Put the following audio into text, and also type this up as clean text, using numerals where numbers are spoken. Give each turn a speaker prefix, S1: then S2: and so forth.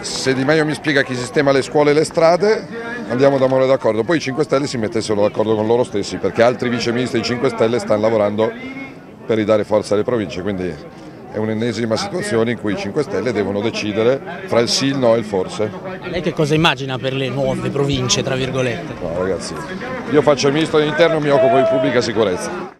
S1: Se Di Maio mi spiega chi sistema le scuole e le strade, andiamo d'amore d'accordo. Poi i 5 Stelle si mettessero d'accordo con loro stessi, perché altri viceministri dei 5 Stelle stanno lavorando per ridare forza alle province, quindi è un'ennesima situazione in cui i 5 Stelle devono decidere fra il sì, il no e il forse.
S2: Lei che cosa immagina per le nuove province, tra virgolette?
S1: No ragazzi, io faccio il ministro dell'interno e mi occupo di pubblica sicurezza.